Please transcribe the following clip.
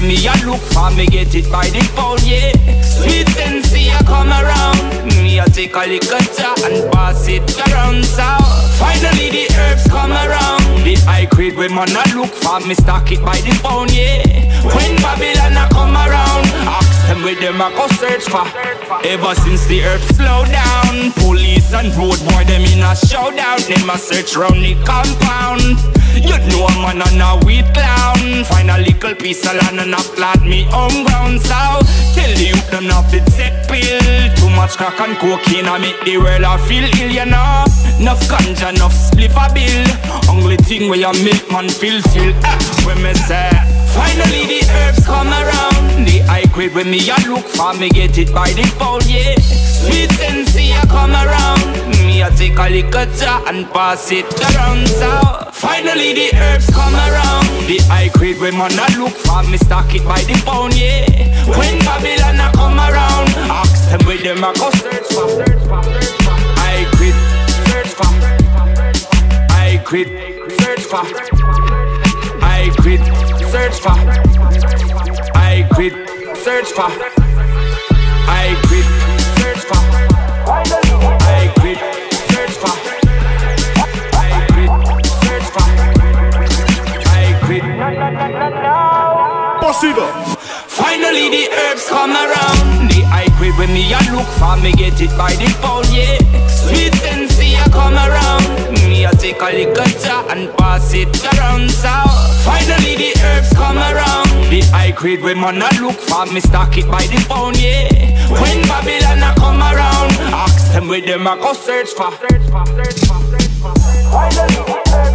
when me a look for, me get it by the pound, yeah. Sweet sensei a come around, me a take a little jar and pass it around, so finally the herbs come around. The high grade when man a look for, me stock it by the pound, yeah. When Babylon a come around, ask them where them a go search for. Ever since the herbs slow down, police and road boy them in a showdown. Them a search round the compound. You know a man and a weed clown. Find a little piece of land and a plant me on ground. So tell the youth them not fit set pill. Too much crack and cocaine I make the world a feel ill, you know. Enough ganja, enough spliff a bill. Only thing where you make man feel still. When me say finally the herbs come around. The high grade when me a look for, me get it by the pound, yeah. Sweet sensei a come around, me a take a little jar and pass it around. So finally the herbs come around. The high grade when man a look for, me stock it by the pound, yeah. When Babylon a come around, ask them where them a go search for. High grade, search for. High grade, search for. High grade, search for. High grade, search for. High grade, search for. High grade, search for. High grade, search for. High grade. Possible. Finally the herbs come around. The high grade when me a look for, me get it by the pound, yeah. Sweet sensei a come around, me a take a little jar and pass it around. So finally the herbs come around. The high grade when man a look for, me stock it by the pound, yeah. When Babylon a come around, ask them where them a go search for. Finally the herbs